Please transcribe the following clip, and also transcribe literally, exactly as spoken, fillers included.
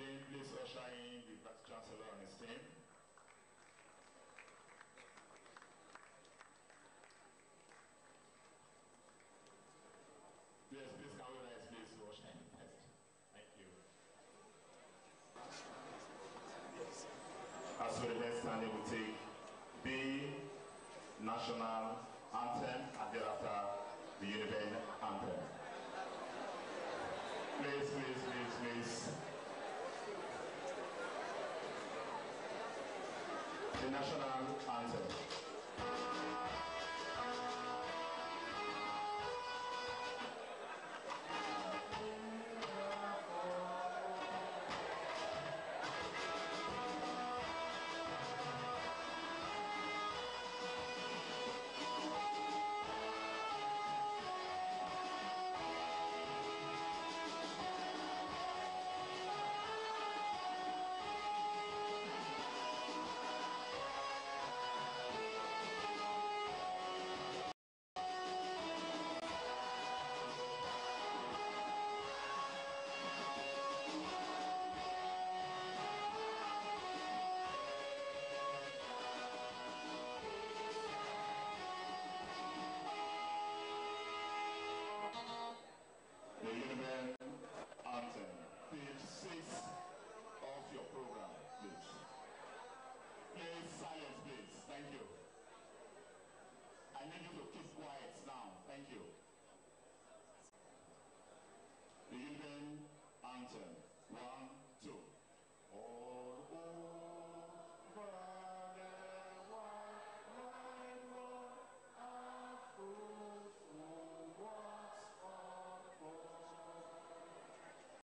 Dean, please usher in the Vice Chancellor and his team. Yes, please can we rise, please, to usher in first. Thank you. As we remain standing, we take the national anthem and thereafter the Union anthem. Please, please, please, please. The national anthem.